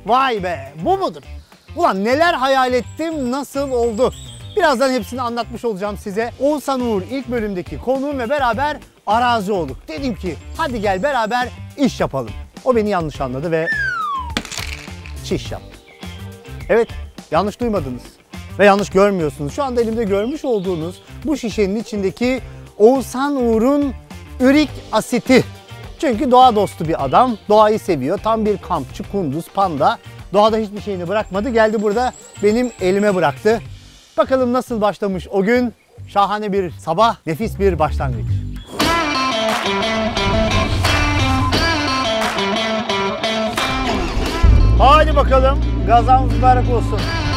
Vay be, bu mudur? Ulan neler hayal ettim, nasıl oldu? Birazdan hepsini anlatmış olacağım size. Oğuzhan Uğur ilk bölümdeki konuğum ve beraber arazi olduk. Dedim ki hadi gel beraber iş yapalım. O beni yanlış anladı ve çiş yaptı. Evet, yanlış duymadınız ve yanlış görmüyorsunuz. Şu anda elimde görmüş olduğunuz bu şişenin içindeki Oğuzhan Uğur'un ürik asiti. Çünkü doğa dostu bir adam, doğayı seviyor. Tam bir kampçı, kunduz, panda. Doğada hiçbir şeyini bırakmadı. Geldi burada benim elime bıraktı. Bakalım nasıl başlamış o gün? Şahane bir sabah, nefis bir başlangıç. Hadi bakalım, gazamız mübarek olsun.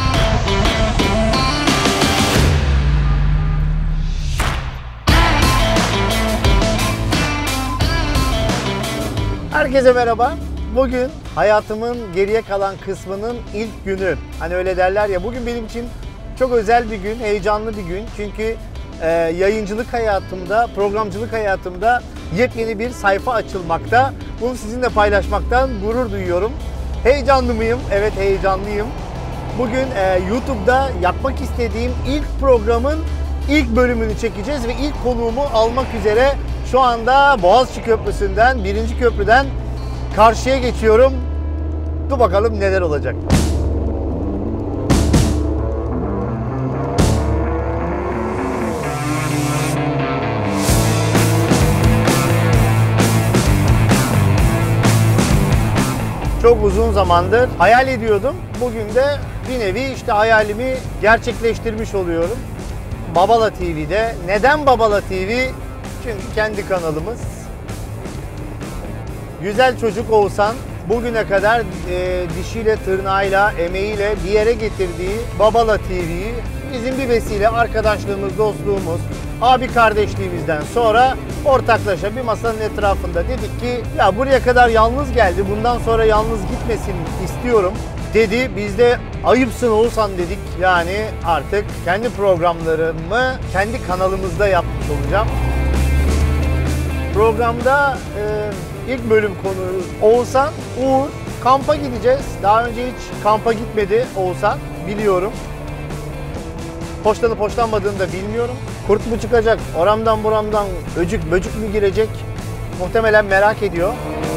Herkese merhaba. Bugün hayatımın geriye kalan kısmının ilk günü. Hani öyle derler ya, bugün benim için çok özel bir gün, heyecanlı bir gün. Çünkü yayıncılık hayatımda, programcılık hayatımda yepyeni bir sayfa açılmakta. Bunu sizinle paylaşmaktan gurur duyuyorum. Heyecanlı mıyım? Evet, heyecanlıyım. Bugün YouTube'da yapmak istediğim ilk programın ilk bölümünü çekeceğiz ve ilk konuğumu almak üzere şu anda Boğaziçi Köprüsü'nden, 1. köprüden karşıya geçiyorum. Dur bakalım neler olacak. Çok uzun zamandır hayal ediyordum. Bugün de bir nevi işte hayalimi gerçekleştirmiş oluyorum. Babala TV'de. Neden Babala TV? Çünkü kendi kanalımız. Güzel çocuk Oğuzhan bugüne kadar dişiyle, tırnağıyla, emeğiyle bir yere getirdiği Babala TV'yi bizim bir vesile arkadaşlığımız, dostluğumuz, abi kardeşliğimizden sonra ortaklaşa bir masanın etrafında dedik ki ya buraya kadar yalnız geldi, bundan sonra yalnız gitmesin istiyorum dedi. Biz de ayıpsın Oğuzhan dedik. Yani artık kendi programlarımı kendi kanalımızda yapmış olacağım. Programda ilk bölüm konuğu Oğuzhan Uğur. Kampa gideceğiz. Daha önce hiç kampa gitmedi Oğuzhan. Biliyorum. Hoşlanıp hoşlanmadığını da bilmiyorum. Kurt mu çıkacak? Oramdan buramdan öcük böcük mü girecek? Muhtemelen merak ediyor.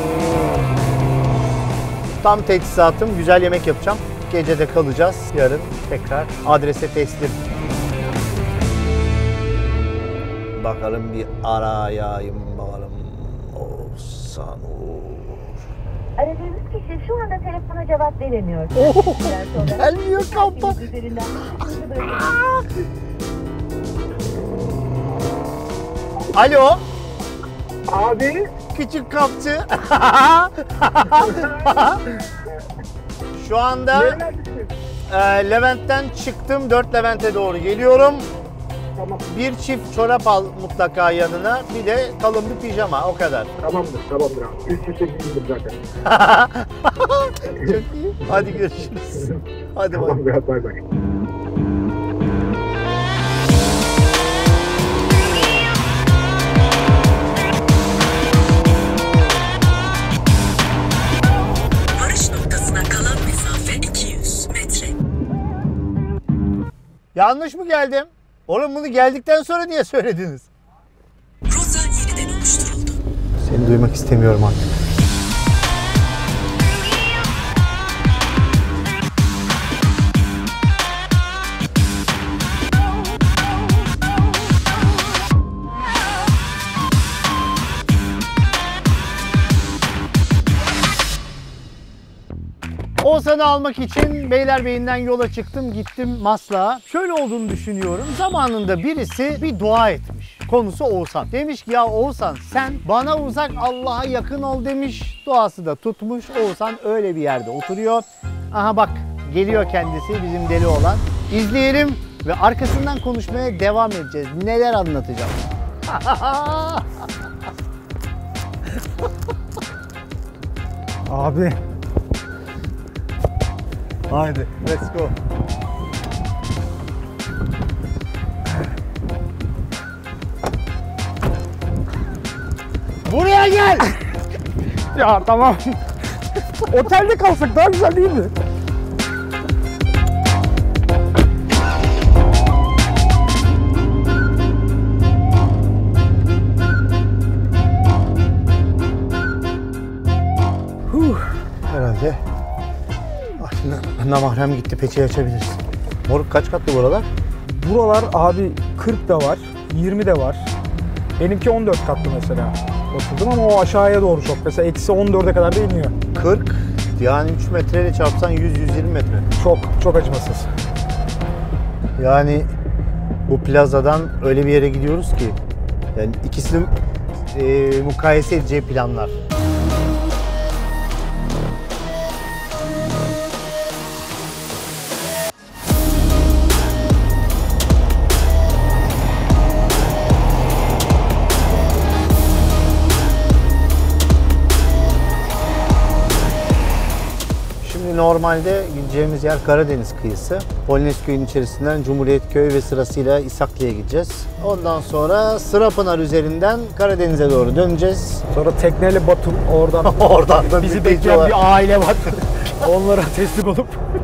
Tam teçhizatım. Güzel yemek yapacağım. Gecede kalacağız. Yarın tekrar adrese teslim. Bakalım bir arayayım bakalım. Oğuzhan Uğur. Aradığınız kişi şu anda telefona cevap veremiyor. Gelmiyor kampa. Alo. Abi. Küçük kampçı. Şu anda Levent'ten çıktım. 4 Levent'e doğru geliyorum. Tamam. Bir çift çorap al mutlaka yanına. Bir de kalın bir pijama. O kadar. Tamamdır abi. Üst üste gittim zaten. Çok iyi. Hadi görüşürüz. Hadi Tamam, bay bay. Varış noktasına kalan mesafe 200 metre. Yanlış mı geldim? Oğlum bunu geldikten sonra niye söylediniz? Rota yeniden oluşturuldu. Seni duymak istemiyorum artık. Oğuzhan'ı almak için Beylerbeyi'nden yola çıktım, gittim Maslak'a. Şöyle olduğunu düşünüyorum. Zamanında birisi bir dua etmiş. Konusu Oğuzhan. Demiş ki ya Oğuzhan sen bana uzak Allah'a yakın ol demiş. Duası da tutmuş. Oğuzhan öyle bir yerde oturuyor. Aha bak geliyor kendisi bizim deli olan. İzleyelim ve arkasından konuşmaya devam edeceğiz. Neler anlatacağım. Abi. Haydi, let's go. Buraya gel. Ya tamam. Otelde kalsak daha güzel değil mi? Herhalde. Namahrem gitti, peçeyi açabilirsin. Moruk kaç katlı buralar? Buralar abi 40 da var, 20 de var. Benimki 14 katlı mesela. Oturdum ama o aşağıya doğru çok. Mesela eksi 14'e kadar da iniyor. 40, yani 3 metreyle çarpsan 100-120 metre. Çok acımasız. Yani bu plazadan öyle bir yere gidiyoruz ki yani ikisini mukayese edeceği planlar. Normalde gideceğimiz yer Karadeniz kıyısı. Polonezköy'ün içerisinden Cumhuriyetköy ve sırasıyla İshaklı'ya gideceğiz. Ondan sonra Sırapınar üzerinden Karadeniz'e doğru döneceğiz. Sonra tekneyle Batum oradan Oradan da bizi bekleyen bir aile var. Onlara teslim olup.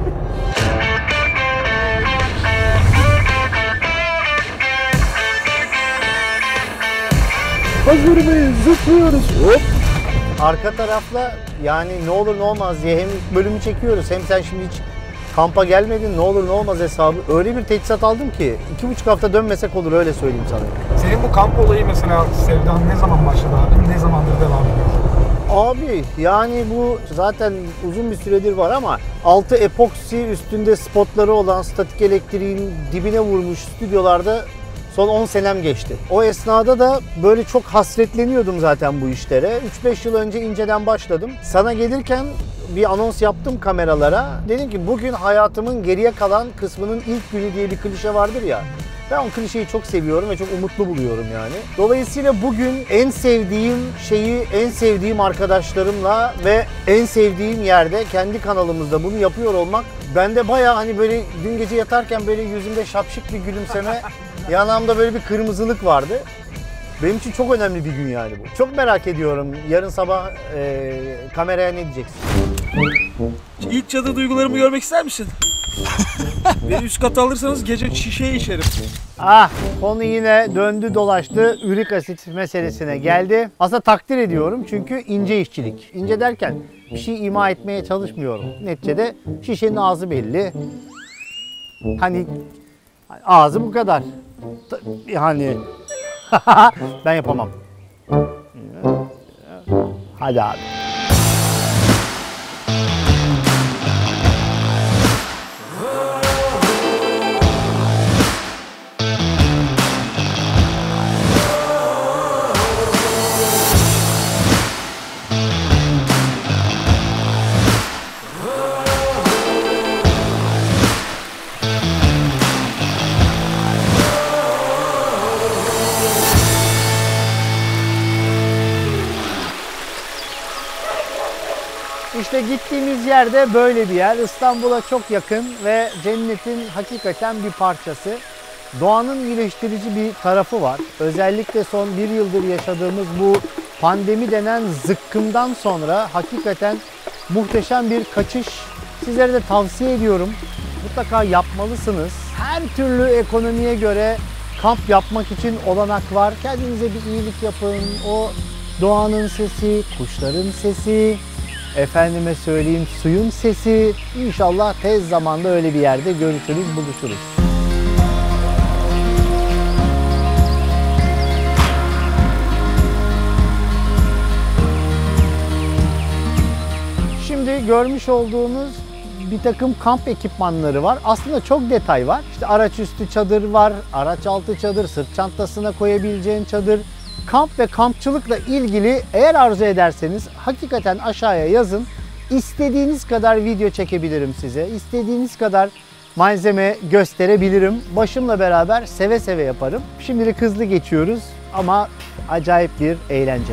Hazır mıyız? Zıplıyoruz. Hop. Arka tarafla yani ne olur ne olmaz diye hem ilk bölümü çekiyoruz hem sen şimdi hiç kampa gelmedin, ne olur ne olmaz hesabı. Öyle bir teçhizat aldım ki 2,5 hafta dönmesek olur, öyle söyleyeyim sana. Senin bu kamp olayı mesela sevdan ne zaman başladı abi? Ne zamandır devam ediyor? Abi yani bu zaten uzun bir süredir var ama altı epoksi üstünde spotları olan, statik elektriğin dibine vurmuş stüdyolarda son 10 senem geçti. O esnada da böyle çok hasretleniyordum zaten bu işlere. 3-5 yıl önce inceden başladım. Sana gelirken bir anons yaptım kameralara. Dedim ki bugün hayatımın geriye kalan kısmının ilk günü diye bir klişe vardır ya. Ben o klişeyi çok seviyorum ve çok umutlu buluyorum yani. Dolayısıyla bugün en sevdiğim şeyi en sevdiğim arkadaşlarımla ve en sevdiğim yerde kendi kanalımızda bunu yapıyor olmak bende bayağı hani böyle dün gece yatarken böyle yüzümde şapşık bir gülümseme, yanağımda böyle bir kırmızılık vardı. Benim için çok önemli bir gün yani bu. Çok merak ediyorum yarın sabah kameraya ne diyeceksin? İlk çadır duygularımı görmek ister misin? Beni üst kata alırsanız gece şişe içerim. Ah, konu yine döndü dolaştı ürik asit meselesine geldi. Aslında takdir ediyorum çünkü ince işçilik. İnce derken bir şey ima etmeye çalışmıyorum. Neticede şişenin ağzı belli. Hani ağzı bu kadar. Hani ben yapamam. Hadi abi. İşte gittiğimiz yerde böyle bir yer. İstanbul'a çok yakın ve cennetin hakikaten bir parçası. Doğanın iyileştirici bir tarafı var. Özellikle son bir yıldır yaşadığımız bu pandemi denen zıkkımdan sonra hakikaten muhteşem bir kaçış. Sizlere de tavsiye ediyorum. Mutlaka yapmalısınız. Her türlü ekonomiye göre kamp yapmak için olanak var. Kendinize bir iyilik yapın. O doğanın sesi, kuşların sesi, efendime söyleyeyim suyun sesi. İnşallah tez zamanda öyle bir yerde görüşürüz, buluşuruz. Şimdi görmüş olduğunuz bir takım kamp ekipmanları var. Aslında çok detay var. İşte araç üstü çadır var, araç altı çadır, sırt çantasına koyabileceğin çadır. Kamp ve kampçılıkla ilgili eğer arzu ederseniz hakikaten aşağıya yazın. İstediğiniz kadar video çekebilirim size. İstediğiniz kadar malzeme gösterebilirim. Başımla beraber seve seve yaparım. Şimdilik hızlı geçiyoruz ama acayip bir eğlence.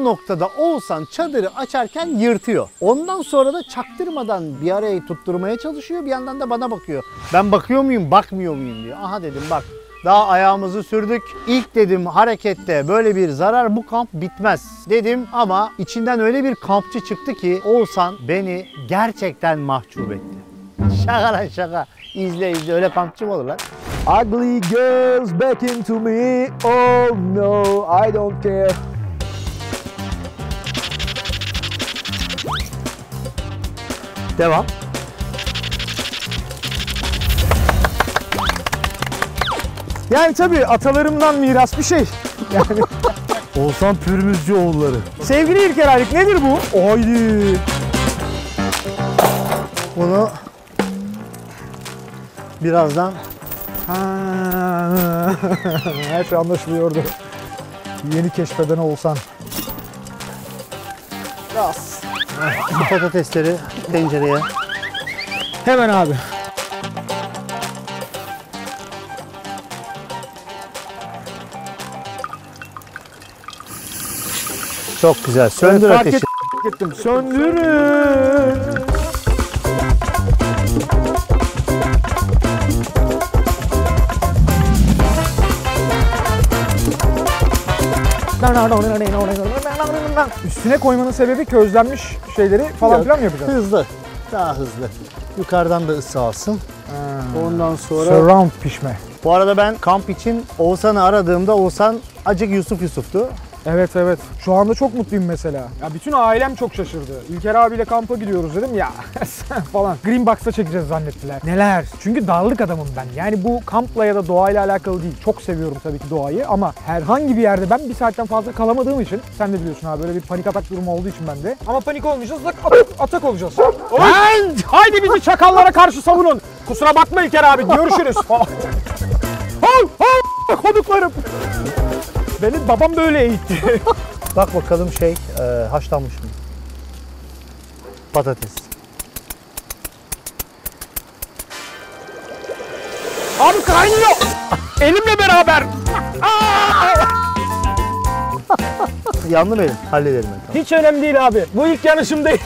noktada Oğuzhan çadırı açarken yırtıyor. Ondan sonra da çaktırmadan bir arayı tutturmaya çalışıyor. Bir yandan da bana bakıyor. Ben bakıyor muyum, bakmıyor muyum diyor. Aha dedim bak. Daha ayağımızı sürdük. İlk dedim harekette böyle bir zarar, bu kamp bitmez dedim ama içinden öyle bir kampçı çıktı ki Oğuzhan beni gerçekten mahcup etti. Şaka lan şaka. İzle öyle kampçı mı olur lan? Ugly girls back into me. Oh no, I don't care. Devam. Yani tabii atalarımdan miras bir şey. Yani Oğuzhan Pürmüzcü oğulları. sevgili İlker Aylık nedir bu? Haydi. Bunu birazdan Her şey anlaşılıyordu. Yeni keşfeden Oğuzhan. Biraz. bu patatesleri tencereye. Hemen abi. Çok güzel. Söndür Fark ateşi. ettim. Söndürün. Üstüne koymanın sebebi közlenmiş şeyleri falan filan mı yapacağız? Hızlı. Daha hızlı. Yukarıdan da ısı alsın. Ondan sonra... Surround pişme. Bu arada ben kamp için Oğuzhan'ı aradığımda Oğuzhan acık Yusuf'tu. Evet evet. Şu anda çok mutluyum mesela. Ya bütün ailem çok şaşırdı. İlker abiyle kampa gidiyoruz dedim ya falan. Green Box'ta çekeceğiz zannettiler. Neler? Çünkü dağlık adamım ben. Yani bu kampla ya da doğayla alakalı değil. Çok seviyorum tabii ki doğayı ama herhangi bir yerde ben bir saatten fazla kalamadığım için, sen de biliyorsun abi, böyle bir panik atak durumu olduğu için bende. Ama panik olmayacağız, atak olacağız. Lan! Haydi bizi çakallara karşı savunun. Kusura bakma İlker abi, görüşürüz falan. Koduklarım. Benim babam böyle eğitti. Bak bakalım haşlanmış mı? Patates. Abi kaynıyor. Elimle beraber. Yandı benim. Hallederim ben. Tamam. Hiç önemli değil abi. Bu ilk yanışım değil.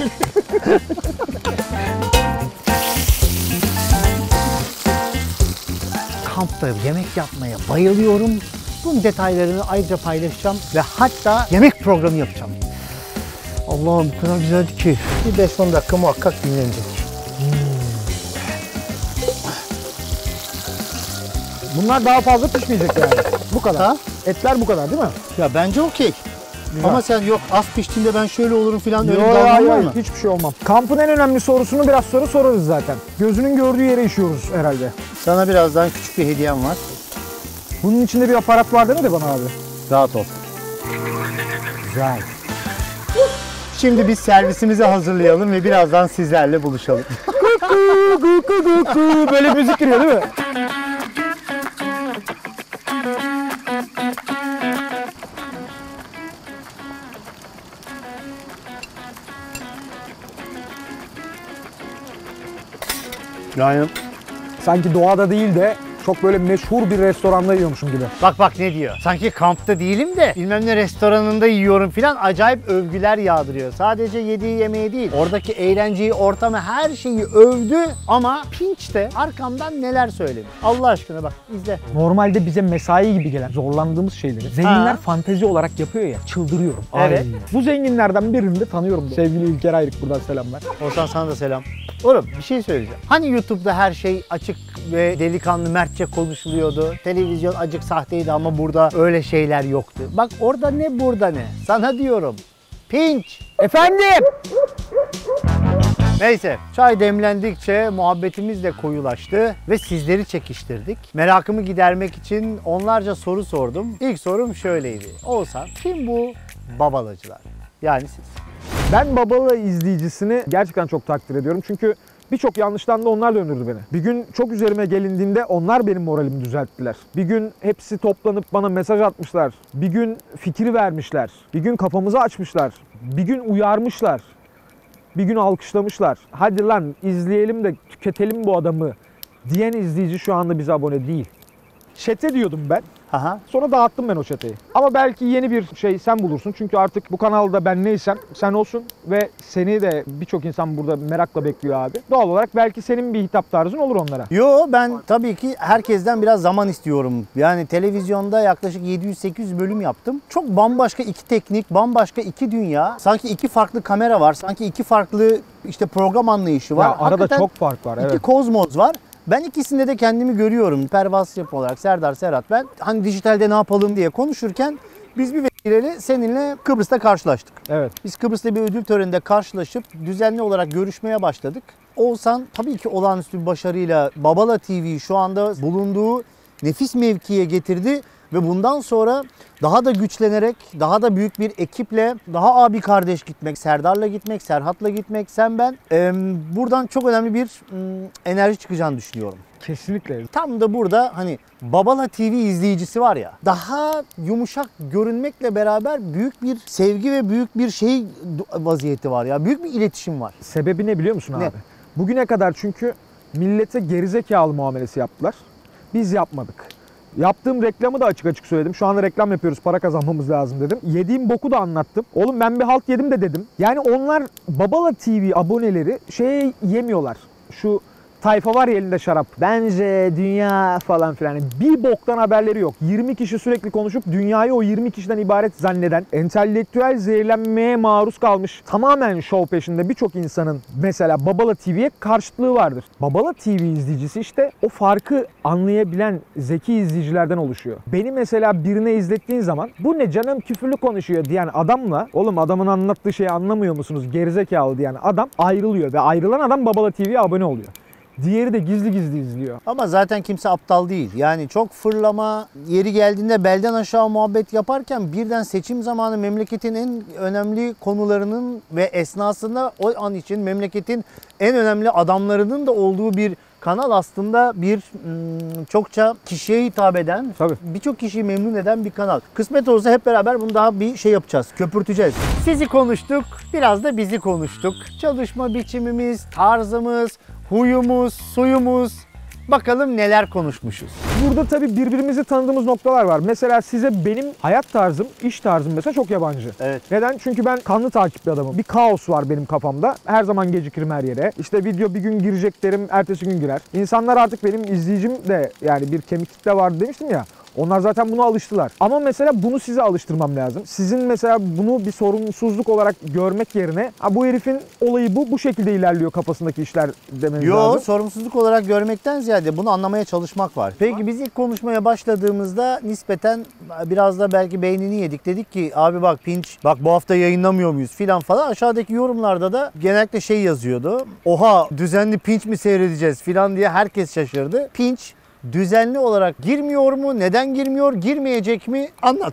Kampta yemek yapmaya bayılıyorum. Bunun detaylarını ayrıca paylaşacağım ve hatta yemek programı yapacağım. Allah'ım bu kadar güzeldi ki. Bir 5-10 dakika muhakkak dinlenecek. Bunlar daha fazla pişmeyecek yani. Bu kadar. Ha? Etler bu kadar değil mi? Ya bence okey. Ama sen yok az piştiğinde ben şöyle olurum falan öyle bir Yok davranma var hayır, mı? hiçbir şey olmam. Kampın en önemli sorusunu biraz sonra sorarız zaten. Gözünün gördüğü yere işiyoruz herhalde. Sana birazdan küçük bir hediyem var. Bunun içinde bir aparat var değil mi de bana abi? Rahat ol. Güzel. Şimdi biz servisimizi hazırlayalım ve birazdan sizlerle buluşalım. Böyle müzik giriyor değil mi? Yani Sanki doğada değil de çok böyle meşhur bir restoranda yiyormuşum gibi. bak ne diyor. Sanki kampta değilim de bilmem ne restoranında yiyorum filan, acayip övgüler yağdırıyor. Sadece yediği yemeği değil, oradaki eğlenceyi, ortamı, her şeyi övdü ama Pinç de arkamdan neler söyledi. Allah aşkına bak izle. Normalde bize mesai gibi gelen zorlandığımız şeyleri zenginler fantezi olarak yapıyor ya, çıldırıyorum. Evet. Ay. Bu zenginlerden birini de tanıyorum. Sevgili İlker Ayrık, buradan selamlar. Oğuzhan sana da selam. Oğlum bir şey söyleyeceğim. Hani YouTube'da her şey açık ve delikanlı mertçe konuşuluyordu. Televizyon acık sahteydi ama burada öyle şeyler yoktu. Bak orada ne burada ne. Sana diyorum. Pinç. Efendim? Neyse, çay demlendikçe muhabbetimiz de koyulaştı ve sizleri çekiştirdik. Merakımı gidermek için onlarca soru sordum. İlk sorum şöyleydi. Oğuzhan, kim bu babalacılar? Yani siz. Ben Babalı izleyicisini gerçekten çok takdir ediyorum. Çünkü birçok yanlıştan da onlar döndürdü beni. Bir gün çok üzerime gelindiğinde onlar benim moralimi düzelttiler. Bir gün hepsi toplanıp bana mesaj atmışlar. Bir gün fikir vermişler. Bir gün kafamızı açmışlar. Bir gün uyarmışlar. Bir gün alkışlamışlar. Hadi lan izleyelim de tüketelim bu adamı diyen izleyici şu anda bize abone değil. Çete diyordum ben. Aha. Sonra dağıttım ben o çeteyi. Ama belki yeni bir şey sen bulursun. Çünkü artık bu kanalda ben neysem sen olsun ve seni de birçok insan burada merakla bekliyor abi. Doğal olarak belki senin bir hitap tarzın olur onlara. Yo, ben tabii ki herkesten biraz zaman istiyorum. Yani televizyonda yaklaşık 700-800 bölüm yaptım. Çok bambaşka iki teknik, bambaşka iki dünya. Sanki iki farklı kamera var. Sanki iki farklı işte program anlayışı var. Ya arada Hakikaten çok fark var. İki Evet. kozmos var. Ben ikisinde de kendimi görüyorum. Pervaz Yapı olarak Serdar Serhat ben. Hani dijitalde ne yapalım diye konuşurken biz bir vesileyle seninle Kıbrıs'ta karşılaştık. Evet. Biz Kıbrıs'ta bir ödül töreninde karşılaşıp düzenli olarak görüşmeye başladık. Oğuzhan tabii ki olağanüstü bir başarıyla Babala TV'yi şu anda bulunduğu nefis mevkiye getirdi. Ve bundan sonra daha da güçlenerek, daha da büyük bir ekiple, daha abi kardeş gitmek, Serdar'la gitmek, Serhat'la gitmek, sen ben. Buradan çok önemli bir enerji çıkacağını düşünüyorum. Kesinlikle. Tam da burada hani Babala TV izleyicisi var ya, daha yumuşak görünmekle beraber büyük bir sevgi ve büyük bir şey vaziyeti var ya. Büyük bir iletişim var. Sebebi ne biliyor musun Ne? abi? Bugüne kadar çünkü millete gerizekalı muamelesi yaptılar. Biz yapmadık. Yaptığım reklamı da açık açık söyledim. Şu anda reklam yapıyoruz, para kazanmamız lazım dedim. Yediğim boku da anlattım. Oğlum ben bir halt yedim de dedim. Yani onlar Babala TV aboneleri şey yemiyorlar. Şu tayfa var ya elinde şarap. Bence dünya falan filan. Bir boktan haberleri yok. 20 kişi sürekli konuşup dünyayı o 20 kişiden ibaret zanneden, entelektüel zehirlenmeye maruz kalmış, tamamen şov peşinde birçok insanın mesela Babala TV'ye karşıtlığı vardır. Babala TV izleyicisi işte o farkı anlayabilen zeki izleyicilerden oluşuyor. Beni mesela birine izlettiğin zaman bu ne canım küfürlü konuşuyor diyen adamla oğlum adamın anlattığı şeyi anlamıyor musunuz gerizekalı diyen adam ayrılıyor ve ayrılan adam Babala TV'ye abone oluyor. Diğeri de gizli gizli izliyor. Ama zaten kimse aptal değil. Yani çok fırlama, yeri geldiğinde belden aşağı muhabbet yaparken birden seçim zamanı memleketin en önemli konularının ve esnasında o an için memleketin en önemli adamlarının da olduğu bir kanal aslında bir çokça kişiye hitap eden, Tabii. birçok kişiyi memnun eden bir kanal. Kısmet olursa hep beraber bunu daha bir şey yapacağız, köpürteceğiz. Sizi konuştuk, biraz da bizi konuştuk. Çalışma biçimimiz, tarzımız, huyumuz, suyumuz. Bakalım neler konuşmuşuz. Burada tabii birbirimizi tanıdığımız noktalar var. Mesela size benim hayat tarzım, iş tarzım mesela çok yabancı. Evet. Neden? Çünkü ben kanlı takipli adamım. Bir kaos var benim kafamda. Her zaman gecikirim her yere. İşte video bir gün girecek derim, ertesi gün girer. İnsanlar artık benim izleyicim de yani bir kemik kitle vardı demiştim ya. Onlar zaten buna alıştılar. Ama mesela bunu size alıştırmam lazım. Sizin mesela bunu bir sorumsuzluk olarak görmek yerine bu herifin olayı bu şekilde ilerliyor kafasındaki işler demeniz lazım. Yo, sorumsuzluk olarak görmekten ziyade bunu anlamaya çalışmak var. Peki biz ilk konuşmaya başladığımızda nispeten biraz da belki beynini yedik. Dedik ki abi bak Pinç, bak bu hafta yayınlamıyor muyuz filan falan. Aşağıdaki yorumlarda da genellikle şey yazıyordu. Oha düzenli Pinç mi seyredeceğiz filan diye herkes şaşırdı. Pinç düzenli olarak girmiyor mu? Neden girmiyor? Girmeyecek mi? Anlat.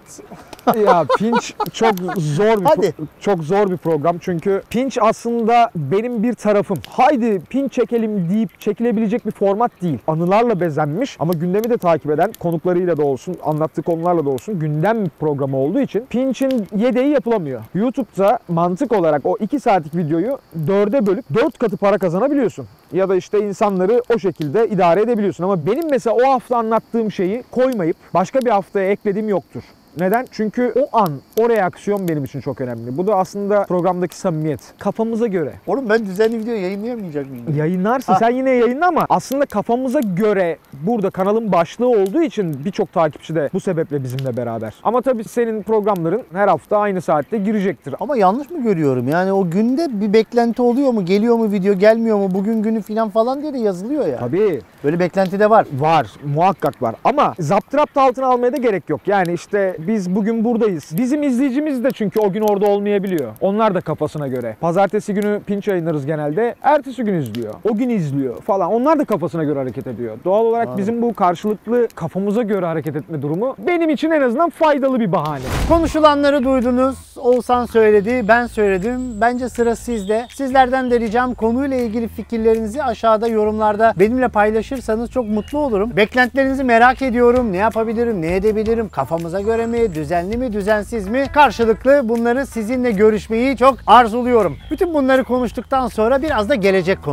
Ya Pinç çok zor Hadi. çok zor bir program çünkü Pinç aslında benim bir tarafım. Haydi Pinç çekelim deyip çekilebilecek bir format değil. Anılarla bezenmiş ama gündemi de takip eden konuklarıyla da olsun, anlattığı konularla da olsun gündem programı olduğu için Pinç'in yedeği yapılamıyor. YouTube'da mantık olarak o 2 saatlik videoyu 4'e bölüp 4 katı para kazanabiliyorsun. Ya da işte insanları o şekilde idare edebiliyorsun ama benim mesela o hafta anlattığım şeyi koymayıp başka bir haftaya eklediğim yoktur. Neden? Çünkü o an, o reaksiyon benim için çok önemli. Bu da aslında programdaki samimiyet. Kafamıza göre. Oğlum ben düzenli video yayınlayamayacak mıyım? Yayınlarsın. Sen yine yayınla ama aslında kafamıza göre burada kanalın başlığı olduğu için birçok takipçi de bu sebeple bizimle beraber. Ama tabii senin programların her hafta aynı saatte girecektir. Ama yanlış mı görüyorum? Yani o günde bir beklenti oluyor mu? Geliyor mu video, gelmiyor mu? Bugün günü falan diye de yazılıyor ya. Tabii. Böyle beklenti de var. Var. Muhakkak var. Ama zapturapt altına almaya da gerek yok. Yani işte biz bugün buradayız. Bizim izleyicimiz de çünkü o gün orada olmayabiliyor. Onlar da kafasına göre. Pazartesi günü Pinç yayınlarız genelde. Ertesi gün izliyor. O gün izliyor falan. Onlar da kafasına göre hareket ediyor. Doğal olarak bizim bu karşılıklı kafamıza göre hareket etme durumu benim için en azından faydalı bir bahane. Konuşulanları duydunuz. Oğuzhan söyledi, ben söyledim. Bence sıra sizde. Sizlerden de ricam konuyla ilgili fikirlerinizi aşağıda yorumlarda benimle paylaşırsanız çok mutlu olurum. Beklentilerinizi merak ediyorum. Ne yapabilirim, ne edebilirim? Kafamıza göre mi? Düzenli mi, düzensiz mi? Karşılıklı bunları sizinle görüşmeyi çok arzuluyorum. Bütün bunları konuştuktan sonra biraz da gelecek konuştuk.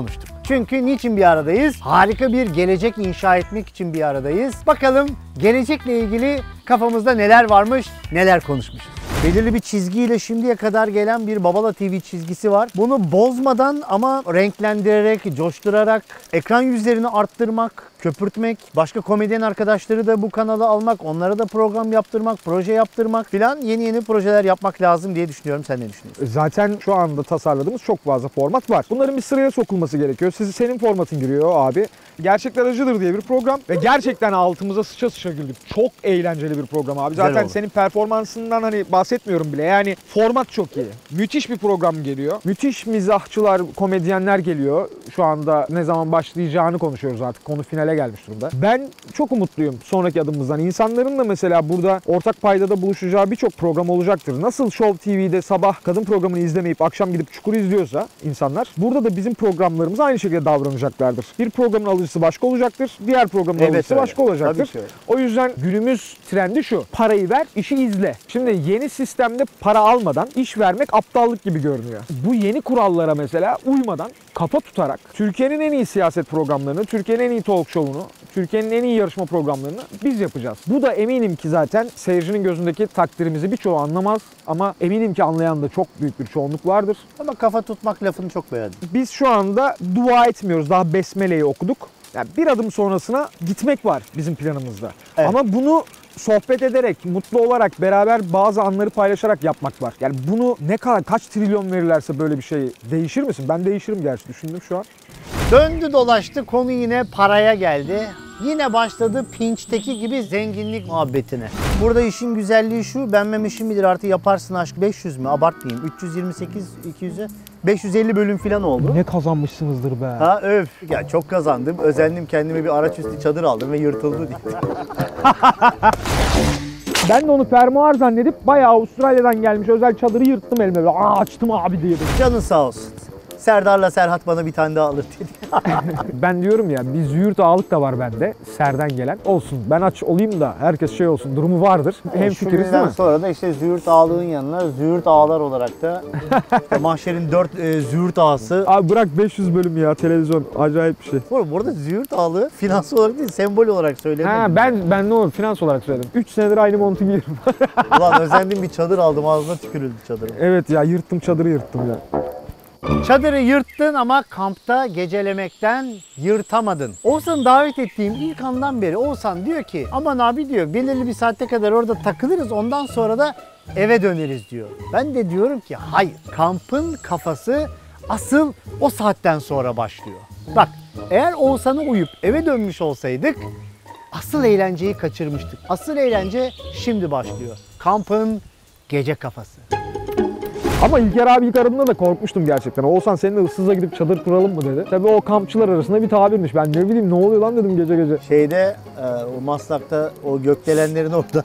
Çünkü niçin bir aradayız? Harika bir gelecek inşa etmek için bir aradayız. Bakalım gelecekle ilgili kafamızda neler varmış, neler konuşmuşuz. Belirli bir çizgiyle şimdiye kadar gelen bir Babala TV çizgisi var. Bunu bozmadan ama renklendirerek, coşturarak, ekran yüzlerini arttırmak, köpürtmek, başka komedyen arkadaşları da bu kanala almak, onlara da program yaptırmak, proje yaptırmak filan yeni projeler yapmak lazım diye düşünüyorum. Sen ne düşünüyorsun? Zaten şu anda tasarladığımız çok fazla format var. Bunların bir sıraya sokulması gerekiyor. Senin formatın giriyor abi. Gerçekler Acıdır diye bir program ve gerçekten altımıza sıça sıça güldük. Çok eğlenceli bir program abi. Güzel Zaten oldu. senin performansından hani bahsetmiyorum bile. Yani format çok iyi. Müthiş bir program geliyor. Müthiş mizahçılar, komedyenler geliyor. Şu anda ne zaman başlayacağını konuşuyoruz artık. Konu finale gelmiş durumda. Ben çok umutluyum sonraki adımımızdan. İnsanların da mesela burada ortak paydada buluşacağı birçok program olacaktır. Nasıl Show TV'de sabah kadın programını izlemeyip akşam gidip Çukur'u izliyorsa insanlar, burada da bizim programlarımız aynı şekilde davranacaklardır. Bir programın alıcısı başka olacaktır. Diğer programın alıcısı öyle. başka olacaktır. Tabii ki öyle. O yüzden günümüz trendi şu. Parayı ver, işi izle. Şimdi yeni sistemde para almadan iş vermek aptallık gibi görünüyor. Bu yeni kurallara mesela uymadan, kafa tutarak Türkiye'nin en iyi siyaset programlarını, Türkiye'nin en iyi talk show'unu, Türkiye'nin en iyi yarışma programlarını biz yapacağız. Bu da eminim ki zaten seyircinin gözündeki takdirimizi birçoğu anlamaz ama eminim ki anlayan da çok büyük bir çoğunluk vardır. Ama kafa tutmak lafını çok beğendim. Biz şu anda dua etmiyoruz. Daha Besmele'yi okuduk. Yani bir adım sonrasına gitmek var bizim planımızda. Evet. Ama bunu sohbet ederek, mutlu olarak, beraber bazı anları paylaşarak yapmak var. Yani bunu ne kadar, kaç trilyon verirlerse böyle bir şey değişir misin? Ben değişirim gerçi, düşündüm şu an. Döndü dolaştı, konu yine paraya geldi. Yine başladı Pinch'teki gibi zenginlik muhabbetine. Burada işin güzelliği şu, benmemişim bilir artı yaparsın aşk 500 mü? Abartmayayım. 328, 200'e 550 bölüm falan oldu. Ne kazanmışsınızdır be. Ha öf. Ya çok kazandım. Özendim, kendime bir araçüstü çadır aldım ve yırtıldı diye. Ben de onu fermuar zannedip bayağı Avustralya'dan gelmiş özel çadırı yırttım elime. Böyle, açtım abi diye. Canın sağ olsun. Serdar'la Serhat bana bir tane daha alır dedi. Ben diyorum ya, bir züğürt ağalık da var bende. Serden gelen. Olsun, ben aç olayım da herkes şey olsun, durumu vardır. Hemfikiriz değil mi? Sonra da işte züğürt ağalığın yanına züğürt ağalar olarak da işte mahşerin 4 züğürt ağası. Abi bırak 500 bölüm ya, televizyon acayip bir şey. Burada züğürt ağalığı finansal olarak değil, sembol olarak söylemedim. Ha, ben ne olur finans olarak söyledim. 3 senedir aynı montu giyiyorum. Ulan özendim, bir çadır aldım, ağzına tükürüldü çadırım. Evet ya, yırttım çadırı yırttım ya. Çadırı yırttın ama kampta gecelemekten yırtamadın. Oğuzhan'ı davet ettiğim ilk andan beri Oğuzhan diyor ki aman abi diyor, belirli bir saatte kadar orada takılırız, ondan sonra da eve döneriz diyor. Ben de diyorum ki hayır, kampın kafası asıl o saatten sonra başlıyor. Bak, eğer Oğuzhan'a uyup eve dönmüş olsaydık asıl eğlenceyi kaçırmıştık. Asıl eğlence şimdi başlıyor. Kampın gece kafası. Ama İlker abi ilk aradığında da korkmuştum gerçekten. Oğuzhan seninle ıssıza gidip çadır kuralım mı dedi. Tabii o kampçılar arasında bir tabirmiş. Ben ne bileyim, ne oluyor lan dedim gece gece. Şeyde o Maslak'ta o gökdelenlerin orada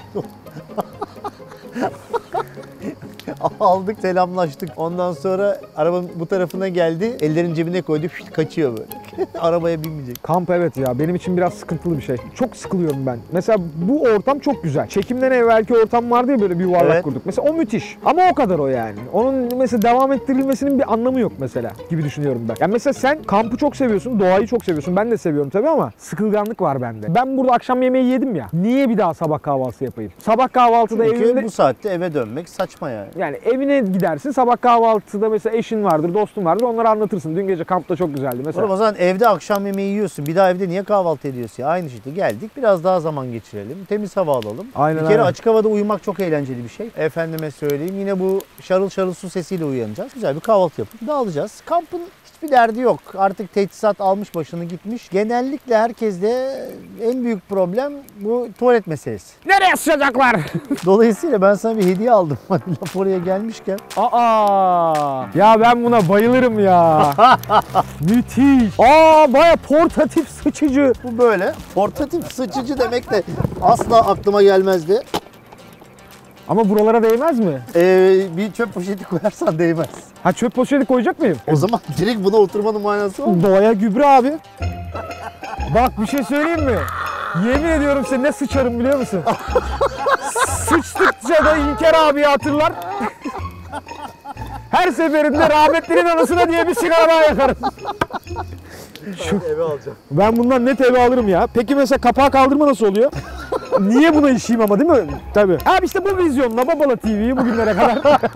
aldık, selamlaştık. Ondan sonra arabanın bu tarafına geldi. Ellerini cebine koydu, kaçıyor böyle. Arabaya binmeyecek. Kamp evet ya, benim için biraz sıkıntılı bir şey. Çok sıkılıyorum ben. Mesela bu ortam çok güzel. Çekimden evvelki ortam vardı ya, böyle bir yuvarlak Evet. kurduk. Mesela o müthiş. Ama o kadar o yani. Onun mesela devam ettirilmesinin bir anlamı yok mesela gibi düşünüyorum ben. Yani mesela sen kampı çok seviyorsun, doğayı çok seviyorsun. Ben de seviyorum tabii ama sıkılganlık var bende. Ben burada akşam yemeği yedim ya. Niye bir daha sabah kahvaltısı yapayım? Sabah kahvaltıda Çünkü evimde... bu saatte eve dönmek saçma yani. Yani evine gidersin, sabah kahvaltıda mesela eşin vardır, dostun vardır, onları anlatırsın. Dün gece kampta çok güzeldi mesela. O zaman evde akşam yemeği yiyorsun. Bir daha evde niye kahvaltı ediyorsun ya? Aynı şekilde geldik, biraz daha zaman geçirelim. Temiz hava alalım. Aynen, Bir kere aynen. açık havada uyumak çok eğlenceli bir şey. Efendime söyleyeyim, yine bu şarıl şarıl su sesiyle uyanacağız. Güzel bir kahvaltı yapıp dağılacağız. Kampın hiçbir derdi yok. Artık teçhizat almış başını gitmiş. Genellikle herkeste en büyük problem bu tuvalet meselesi. Nereye sıçacaklar? Dolayısıyla ben sana bir hediye aldım. Laf oraya gelmişken. Aa! Ya ben buna bayılırım ya. Müthiş. Baya portatif sıçıcı. Bu böyle. Portatif sıçıcı demek de asla aklıma gelmezdi. Ama buralara değmez mi? Bir çöp poşeti koyarsan değmez. Ha, çöp poşeti koyacak mıyım? O zaman direkt buna oturmanın manası var mı? Doğaya gübre abi. Bak bir şey söyleyeyim mi? Yemin ediyorum size ne sıçarım biliyor musun? Sıçtıkça da İlker abiyi hatırlar. Her seferinde rahmetlinin anısına diye bir sigara daha yakarım. Eve alacağım. Ben bundan net eve alırım ya. Peki mesela kapağı kaldırma nasıl oluyor? Niye buna işeyim ama değil mi? Tabii. Abi işte bu vizyonla Babala TV'yi bugünlere kadar.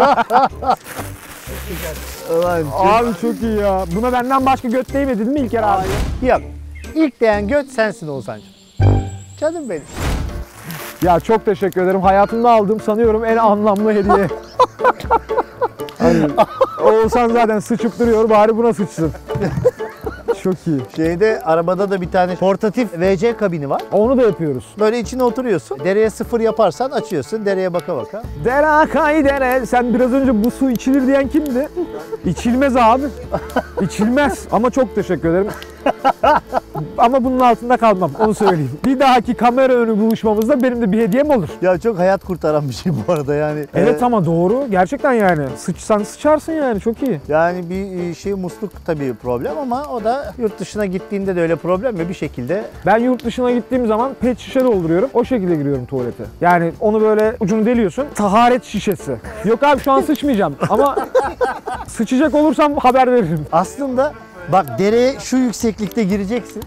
Ulan Abi çok iyi ya. Buna benden başka göt değmedi değil mi İlker abi? yok. İlk değen göt sensin Oğuzhan'cığım. Canım benim. Ya çok teşekkür ederim. Hayatımda aldığım sanıyorum en anlamlı hediye. Hani, Oğuzhan zaten sıçıp duruyor. Bari buna sıçsın. Çok iyi. Şeyde arabada da bir tane portatif WC kabini var. Onu da yapıyoruz. Böyle içine oturuyorsun. Dereye 0 yaparsan açıyorsun. Dereye baka baka. Dere akay dere. Sen biraz önce bu su içilir diyen kimdi? İçilmez abi. İçilmez. Ama çok teşekkür ederim. Ama bunun altında kalmam. Onu söyleyeyim. Bir dahaki kamera önü buluşmamızda benim de bir hediyem olur. Ya çok hayat kurtaran bir şey bu arada yani. Evet ama doğru. Gerçekten yani. Sıçsan sıçarsın yani. Çok iyi. Yani bir şey musluk tabii problem ama o da yurt dışına gittiğinde de öyle problem ve bir şekilde Ben yurt dışına gittiğim zaman pet şişe dolduruyorum. O şekilde giriyorum tuvalete. Yani onu böyle ucunu deliyorsun. Taharet şişesi. Yok abi şu an sıçmayacağım ama sıçacak olursam haber veririm. aslında bak dereye şu yükseklikte gireceksin.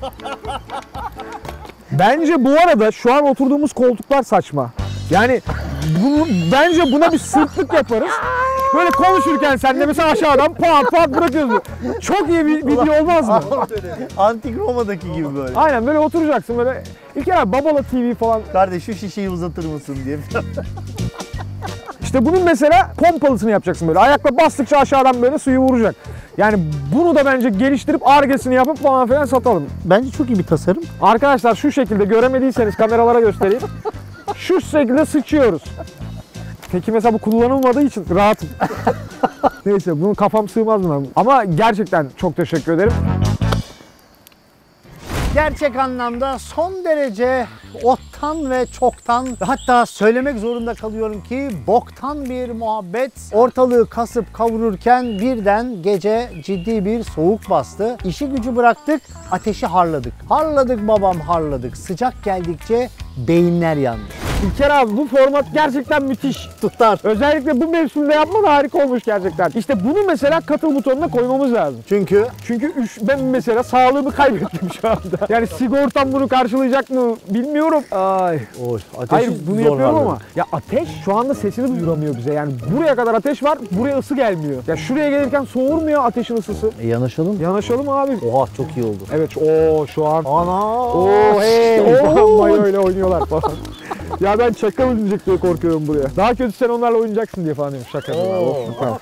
Bence bu arada şu an oturduğumuz koltuklar saçma. Yani bence buna bir sırtlık yaparız. Böyle konuşurken sen de mesela aşağıdan pat pat bırakıyorsun. Çok iyi bir video olmaz mı? Antik Roma'daki gibi böyle. Aynen böyle oturacaksın böyle. İlker abi Babala TV falan. Kardeş şu şişeyi uzatır mısın diye. İşte bunun mesela pompalısını yapacaksın böyle. Ayakla bastıkça aşağıdan böyle suyu vuracak. Yani bunu da bence geliştirip argesini yapıp falan filan satalım. Bence çok iyi bir tasarım. Arkadaşlar şu şekilde göremediyseniz kameralara göstereyim. Şu şekilde sıçıyoruz. Peki mesela bu kullanılmadığı için rahatım. Neyse bunu kafam sığmaz buna. Ama gerçekten çok teşekkür ederim. Gerçek anlamda son derece ottan ve çoktan, hatta söylemek zorunda kalıyorum ki boktan bir muhabbet ortalığı kasıp kavururken birden gece ciddi bir soğuk bastı. İşi gücü bıraktık, ateşi harladık. Harladık babam harladık. Sıcak geldikçe beyinler yandı. İlker abi bu format gerçekten müthiş. Tutar. Özellikle bu mevsimde yapman harika olmuş gerçekten. İşte bunu mesela katıl butonuna koymamız lazım. Çünkü Çünkü ben mesela sağlığımı kaybettim şu anda. Yani sigortam bunu karşılayacak mı bilmiyorum. Ay. ateşi Hayır bunu zor yapıyorum harladık. ama ya ateş şu anda sesini duyuramıyor bize. Yani buraya kadar ateş var, buraya ısı gelmiyor. Ya şuraya gelirken soğurmuyor ateşin ısısı. Yanaşalım. Yanaşalım abi. Oha çok iyi oldu. Evet şu an. Ana. Hey falan Mayo öyle oynuyorlar falan. Ya ben çakal oynayacak diye korkuyorum buraya. Daha kötü sen onlarla oynayacaksın diye falan diyorum. Şaka yapıyorum. Tamam.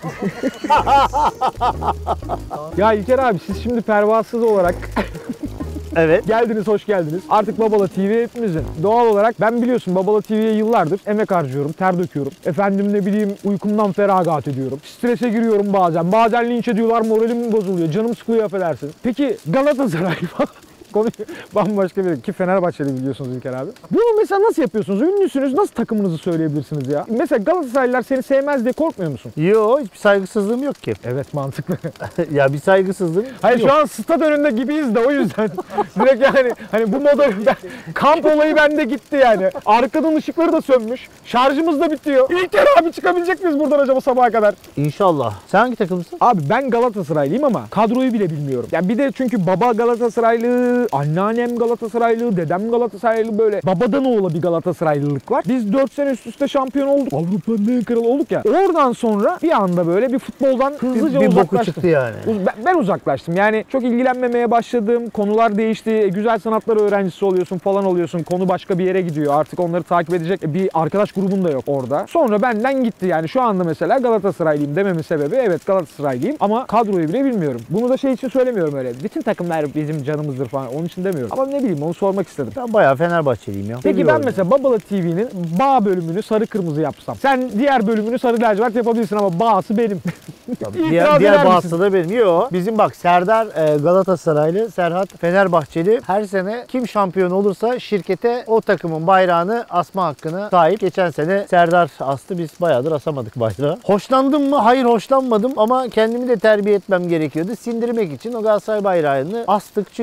Ya İlker abi siz şimdi pervasız olarak Evet. geldiniz, hoş geldiniz. Artık Babala TV hepimizin. Doğal olarak ben biliyorsun Babala TV'ye yıllardır emek harcıyorum, ter döküyorum. Efendim ne bileyim uykumdan feragat ediyorum. Strese giriyorum bazen. Bazen linç ediyorlar, moralim bozuluyor. Canım sıkılıyor affedersin. Peki Galatasaray falan. Konu bambaşka bir ki Fenerbahçeli biliyorsunuz İlker abi. Bunu mesela nasıl yapıyorsunuz? Ünlüsünüz. Nasıl takımınızı söyleyebilirsiniz ya? Mesela Galatasaraylılar seni sevmez diye korkmuyor musun? Yo hiçbir saygısızlığım yok ki. Evet mantıklı. Ya bir saygısızlığım Hayır yok. şu an stad önünde gibiyiz de o yüzden. Direkt yani hani bu moda kamp olayı bende gitti yani. Arkadan ışıkları da sönmüş. Şarjımız da bitiyor. İlker abi çıkabilecek miyiz buradan acaba sabaha kadar? İnşallah. Sen hangi takımlısın? Abi ben Galatasaraylıyım ama kadroyu bile bilmiyorum. Yani bir de çünkü baba Galatasaraylı, anneannem Galatasaraylı, dedem Galatasaraylı böyle babadan oğula bir Galatasaraylılık var. Biz 4 sene üst üste şampiyon olduk. Avrupa'nın en kralı olduk ya. Oradan sonra bir anda böyle bir futboldan hızlıca Bir boku uzaklaştım. çıktı yani. Ben uzaklaştım. Yani çok ilgilenmemeye başladım. Konular değişti. Güzel sanatlar öğrencisi oluyorsun falan oluyorsun. Konu başka bir yere gidiyor. Artık onları takip edecek bir arkadaş grubun da yok orada. Sonra benden gitti. Yani şu anda mesela Galatasaraylıyım dememin sebebi evet Galatasaraylıyım ama kadroyu bile bilmiyorum. Bunu da şey için söylemiyorum öyle. Bütün takımlar bizim canımızdır falan. Onun için demiyorum. Ama ne bileyim onu sormak istedim. Ben bayağı Fenerbahçeliyim ya. Peki Seviyorum. ben mesela Babala TV'nin bağ bölümünü sarı kırmızı yapsam. Sen diğer bölümünü sarı lacivert yapabilirsin ama bağısı benim. Tabii. İtiraz Diğer eder misin? bağısı da benim. Yo. Bizim bak Serdar Galatasaraylı, Serhat Fenerbahçeli. Her sene kim şampiyon olursa şirkete o takımın bayrağını asma hakkına sahip. Geçen sene Serdar astı. Biz bayağıdır asamadık bayrağı. Hoşlandım mı? Hayır hoşlanmadım ama kendimi de terbiye etmem gerekiyordu. Sindirmek için o Galatasaray bayrağını astık çünkü pervasız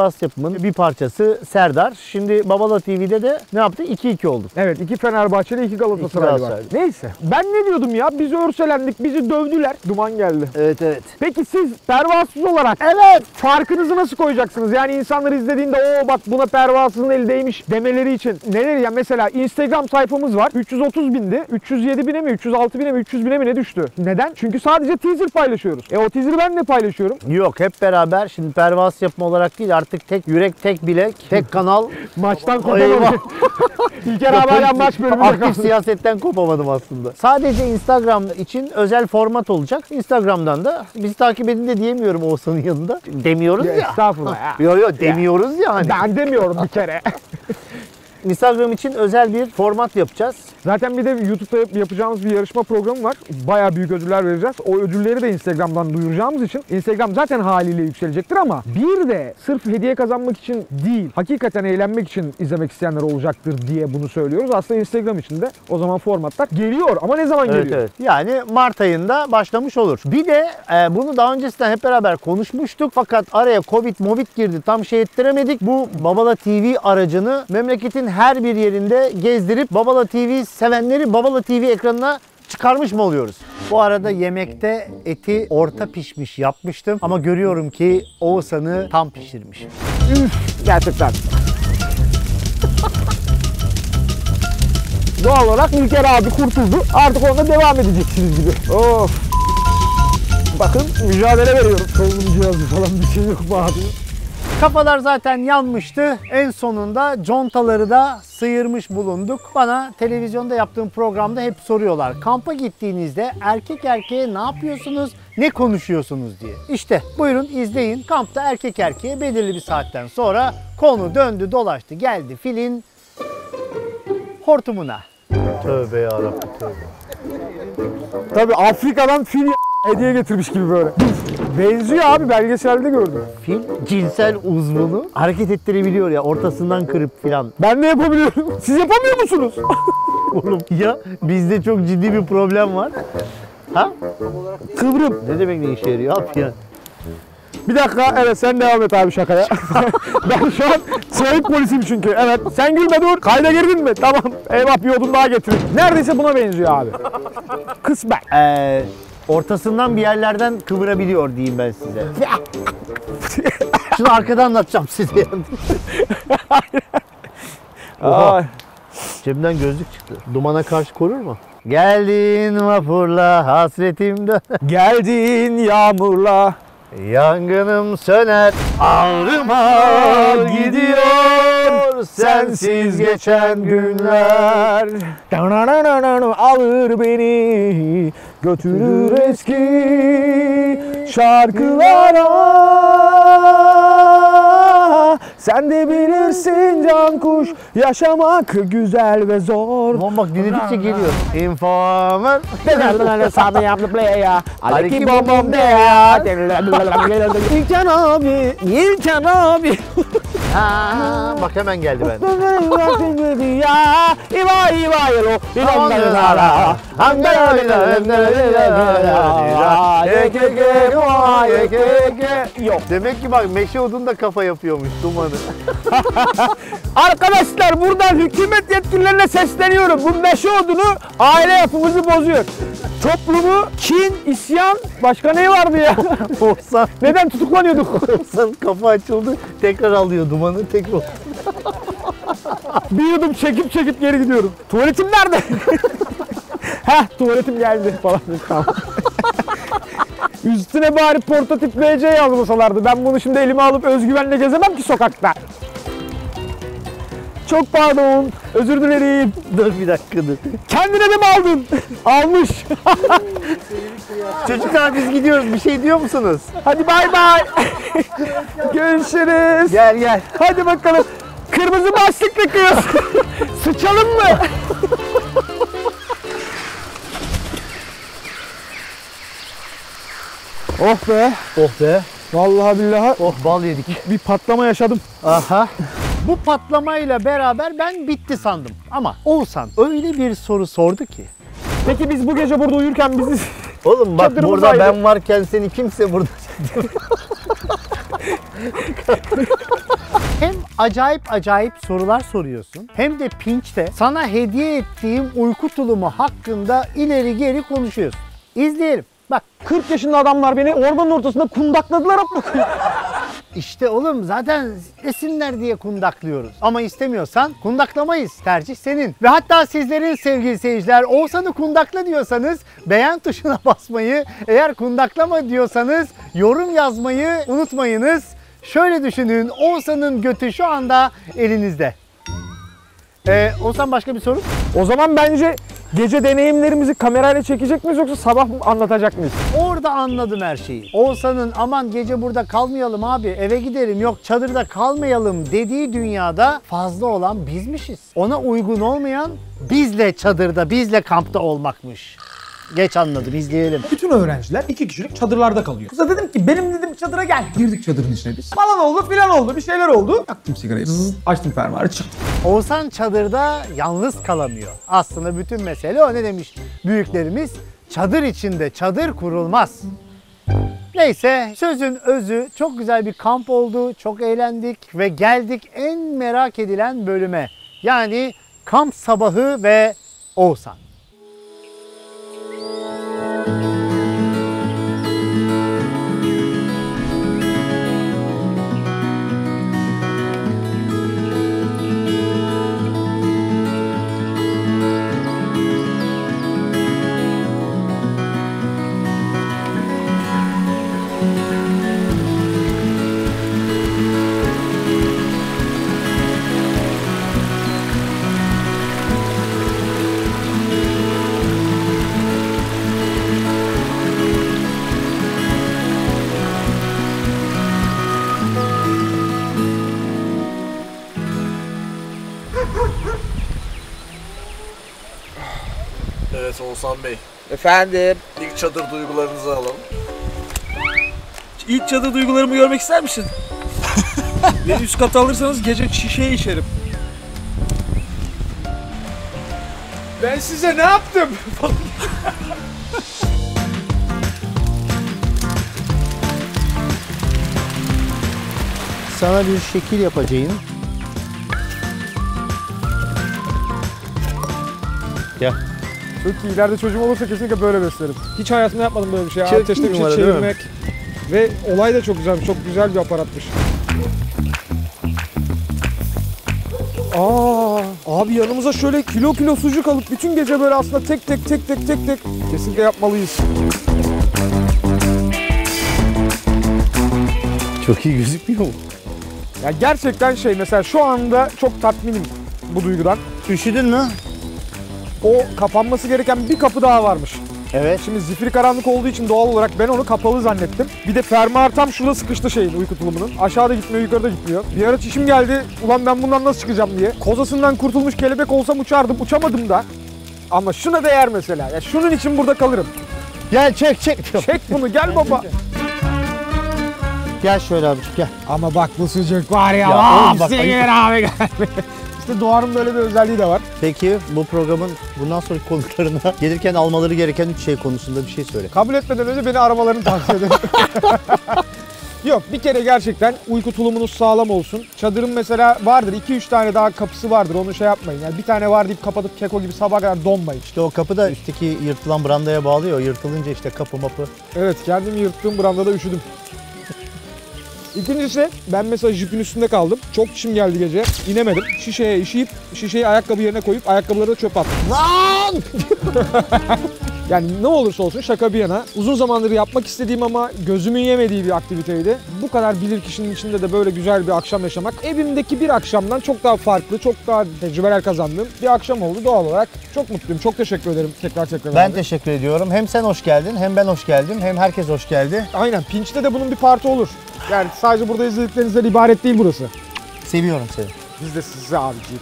Pervaz Yapım'ın bir parçası Serdar. Şimdi Babala TV'de de ne yaptı? 2-2 olduk. Evet, 2 Fenerbahçeli, 2 Galatasaraylı var. Galatasaraylı. Neyse. Ben ne diyordum ya? Biz örselendik, bizi dövdüler. Duman geldi. Evet. Peki siz pervasız olarak farkınızı nasıl koyacaksınız? Yani insanlar izlediğinde o bak buna pervasızın eli değmiş demeleri için neler ya? Mesela Instagram sayfamız var. 330 bindi. 307 bine mi? 306 bine mi? 300 bine mi ne düştü? Neden? Çünkü sadece teaser paylaşıyoruz. O teaser'ı ben de paylaşıyorum. Yok, hep beraber. Şimdi Pervaz Yapma olarak değil, artık tek yürek, tek bilek, tek kanal. Maçtan Eyvah. kopamadım. İlker abi hala maç bölümünde Aktif kaldı. siyasetten kopamadım aslında. Sadece Instagram için özel format olacak. Instagram'dan da bizi takip edin de diyemiyorum Oğuzhan'ın yanında. Demiyoruz ya. Estağfurullah ya. Yok demiyoruz ya hani. Ben demiyorum bir kere. Instagram için özel bir format yapacağız. Zaten bir de YouTube'da yapacağımız bir yarışma programı var. Bayağı büyük ödüller vereceğiz. O ödülleri de Instagram'dan duyuracağımız için Instagram zaten haliyle yükselecektir ama bir de sırf hediye kazanmak için değil, hakikaten eğlenmek için izlemek isteyenler olacaktır diye bunu söylüyoruz. Aslında Instagram için de o zaman formatlar geliyor ama ne zaman geliyor? Evet. Yani Mart ayında başlamış olur. Bir de bunu daha öncesinden hep beraber konuşmuştuk. Fakat araya Covid girdi. Tam şey ettiremedik. Bu Babala TV aracını memleketin her bir yerinde gezdirip Babala TV sevenleri Babala TV ekranına çıkarmış mı oluyoruz? Bu arada yemekte eti orta pişmiş yapmıştım ama görüyorum ki Oğuzhan'ı tam pişirmiş. Gerçekten. Doğal olarak İlker abi kurtuldu. Artık onda devam edeceksiniz gibi. Of. Bakın mücadele veriyorum. Solunum cihazı falan bir şey yok bu abi. Kafalar zaten yanmıştı. En sonunda contaları da sıyırmış bulunduk. Bana televizyonda yaptığım programda hep soruyorlar. Kampa gittiğinizde erkek erkeğe ne yapıyorsunuz, ne konuşuyorsunuz diye. İşte buyurun izleyin. Kampta erkek erkeğe belirli bir saatten sonra konu döndü dolaştı geldi filin hortumuna. Tövbe yarabbim tövbe. Tabii Afrika'dan fil hediye getirmiş gibi böyle. Benziyor abi, belgeselde gördüm. Fil cinsel uzvunu hareket ettirebiliyor ya, ortasından kırıp filan. Ben de yapabiliyorum. Siz yapamıyor musunuz? Oğlum ya bizde çok ciddi bir problem var. Ha? Kıvrım. Ne demek ne işe yarıyor abi ya? Bir dakika, evet sen devam et abi şakaya. Ben şu an trafik polisiyim çünkü. Evet, sen gülme dur. Kayda girdin mi? Tamam. Eyvah, bir odun daha getirin. Neredeyse buna benziyor abi. Kısmen. Ortasından bir yerlerden kıvırabiliyor diyeyim ben size. Şunu arkada anlatacağım size. Oha. Cebimden gözlük çıktı. Dumana karşı korur mu? Geldin vapurla hasretimde. Geldin yağmurla. Yangınım söner, ağrıma gidiyor sensiz geçen günler. Alır beni, götürür eski şarkılara. Sen de bilirsin can kuş, yaşamak güzel ve zor. Aman bak dinledikçe geliyor. Informer. Aleki bom bom de ya. İlkan abi, İlkan abi. Ha, bak hemen geldi ben. Yok. Demek ki bak meşe odun da kafa yapıyormuş dumanı. Arkadaşlar buradan hükümet yetkililerine sesleniyorum. Bu meşe odunu aile yapımızı bozuyor. Toplumu kin, isyan, başka ne vardı ya? Oğuzhan, Neden tutuklanıyorduk? Oğuzhan kafa açıldı tekrar alıyor dumanı tekrar. Bir yudum çekip geri gidiyorum. Tuvaletim nerede? Heh, tuvaletim geldi falan. Üstüne bari portatif BC yazmasalardı. Ben bunu şimdi elime alıp özgüvenle gezemem ki sokakta. Çok pardon. Özür dilerim. Dur bir dakika dur. Kendine de mi aldın? Almış. Çocuklar biz gidiyoruz, bir şey diyor musunuz? Hadi bay bay. Görüşürüz. Gel gel. Hadi bakalım. Kırmızı başlıklı kız. Sıçalım mı? Oh be. Oh be. Vallahi billahi Oh bal yedik. bir patlama yaşadım. Aha. Bu patlamayla beraber ben bitti sandım. Ama Oğuzhan öyle bir soru sordu ki. Peki biz bu gece burada uyurken bizi... Oğlum bak Çadırımız burada ayrı. ben varken seni kimse burada... Hem acayip sorular soruyorsun hem de Pinç'te sana hediye ettiğim uyku tulumu hakkında ileri geri konuşuyorsun. İzleyelim. Bak 40 yaşında adamlar beni ormanın ortasında kundakladılar. işte oğlum zaten esinler diye kundaklıyoruz. Ama istemiyorsan kundaklamayız. Tercih senin. Ve hatta sizlerin sevgili seyirciler Oğuzhan'ı kundakla diyorsanız beğen tuşuna basmayı, eğer kundaklama diyorsanız yorum yazmayı unutmayınız. Şöyle düşünün, Oğuzhan'ın götü şu anda elinizde. Oğuzhan başka bir soru? O zaman bence gece deneyimlerimizi kamerayla çekecek miyiz yoksa sabah mı anlatacak mıyız? Orada anladım her şeyi. Oğuzhan'ın aman gece burada kalmayalım abi eve gidelim yok çadırda kalmayalım dediği dünyada fazla olan bizmişiz. Ona uygun olmayan bizle çadırda, bizle kampta olmakmış. Geç anladım, izleyelim. Bütün öğrenciler 2 kişilik çadırlarda kalıyor. Kıza dedim ki benim dedim çadıra gel. Girdik çadırın içine biz. Falan oldu filan oldu bir şeyler oldu. Yaktım sigarayı açtım fermuarı çıktım. Oğuzhan çadırda yalnız kalamıyor. Aslında bütün mesele o, ne demiş büyüklerimiz? Çadır içinde çadır kurulmaz. Neyse sözün özü çok güzel bir kamp oldu. Çok eğlendik ve geldik en merak edilen bölüme. Yani kamp sabahı ve Oğuzhan. Evet Oğuzhan Bey. Efendim? İlk çadır duygularınızı alalım. İlk çadır duygularımı görmek ister misin? Beni üst kata alırsanız gece şişe içerim. Ben size ne yaptım? Sana bir şekil yapacağım. Gel. Çok iyi. İleride çocuğum olursa kesinlikle böyle beslerim. Hiç hayatımda yapmadım böyle bir şey. Çok Ateşte iyi bir şey numara, değil mi? çevirmek. Ve olay da çok güzelmiş. Çok güzel bir aparatmış. Abi yanımıza şöyle kilo sucuk alıp bütün gece böyle aslında tek tek kesinlikle yapmalıyız. Çok iyi gözükmüyor mu? Ya gerçekten mesela şu anda çok tatminim bu duygudan. Üşüdün mü? O kapanması gereken bir kapı daha varmış. Evet. Şimdi zifiri karanlık olduğu için doğal olarak ben onu kapalı zannettim. Bir de fermuar tam şurada sıkıştı uyku tulumunun. Aşağıda gitmiyor, yukarıda gitmiyor. Bir ara çişim geldi. Ulan ben bundan nasıl çıkacağım diye. Kozasından kurtulmuş kelebek olsam uçardım. Uçamadım da. Ama şuna değer mesela. Ya şunun için burada kalırım. Gel çek. Çek bunu gel baba. Gel şöyle abiciğim gel. Ama bak bu sucuk var ya. oğlum bak, abi gel. İşte Doğan'ın böyle bir özelliği de var. Peki bu programın bundan sonraki konuklarına gelirken almaları gereken 3 şey konusunda bir şey söyle. Kabul etmeden önce beni aramalarını tavsiye ederim. Yok bir kere gerçekten uyku tulumunuz sağlam olsun. Çadırın mesela vardır 2-3 tane daha kapısı vardır onu şey yapmayın. Yani bir tane var deyip kapatıp keko gibi sabaha kadar donmayın. İşte o kapı da üstteki yırtılan brandaya bağlıyor. Yırtılınca işte kapı mapı. Evet kendimi yırttığım brandada üşüdüm. İkincisi ben mesela jipin üstünde kaldım. Çok çişim geldi gece. İnemedim. Şişeye işeyip şişeyi ayakkabı yerine koyup ayakkabıları da çöpe attım. Lan! Yani ne olursa olsun şaka bir yana uzun zamandır yapmak istediğim ama gözümün yemediği bir aktiviteydi. Bu kadar bilir kişinin içinde de böyle güzel bir akşam yaşamak evimdeki bir akşamdan çok daha farklı, çok daha tecrübeler kazandığım bir akşam oldu doğal olarak. Çok mutluyum. Çok teşekkür ederim tekrar. Ben teşekkür ediyorum. Hem sen hoş geldin, hem ben hoş geldim, hem herkes hoş geldi. Aynen. Pinç'te de bunun bir parti olur. Yani sadece burada izlediklerinizden ibaret değil burası. Seviyorum seni. Biz de size abiciğim.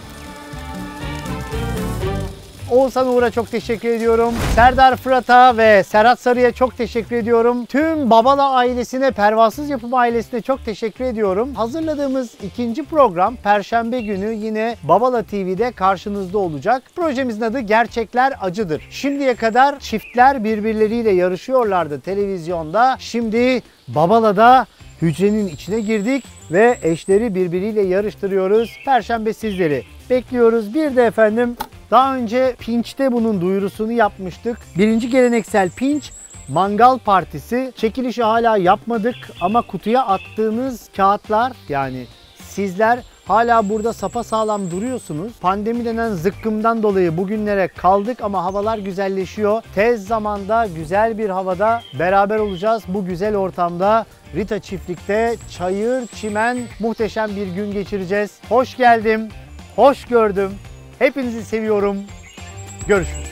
Oğuzhan Uğur'a çok teşekkür ediyorum. Serdar Fırat'a ve Serhat Sarı'ya çok teşekkür ediyorum. Tüm Babala ailesine, Pervasız Yapım ailesine çok teşekkür ediyorum. Hazırladığımız ikinci program Perşembe günü yine Babala TV'de karşınızda olacak. Projemizin adı Gerçekler Acıdır. Şimdiye kadar çiftler birbirleriyle yarışıyorlardı televizyonda. Şimdi Babala'da hücrenin içine girdik ve eşleri birbiriyle yarıştırıyoruz. Perşembe sizleri bekliyoruz. Bir de efendim daha önce Pinç'te bunun duyurusunu yapmıştık. Birinci geleneksel Pinç Mangal Partisi. Çekilişi hala yapmadık ama kutuya attığınız kağıtlar, yani sizler hala burada sapasağlam duruyorsunuz. Pandemi denen zıkkımdan dolayı bugünlere kaldık ama havalar güzelleşiyor. Tez zamanda güzel bir havada beraber olacağız. Bu güzel ortamda Rita Çiftlik'te çayır çimen muhteşem bir gün geçireceğiz. Hoş geldim, hoş gördüm. Hepinizi seviyorum. Görüşürüz.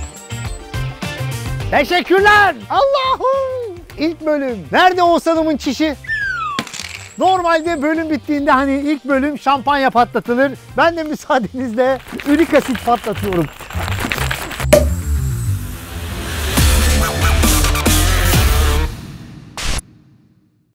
Teşekkürler. Allah'ım. İlk bölüm. Nerede Oğuzhan'ımın çişi? Normalde bölüm bittiğinde hani ilk bölüm şampanya patlatılır. Ben de müsaadenizle ürik asit patlatıyorum.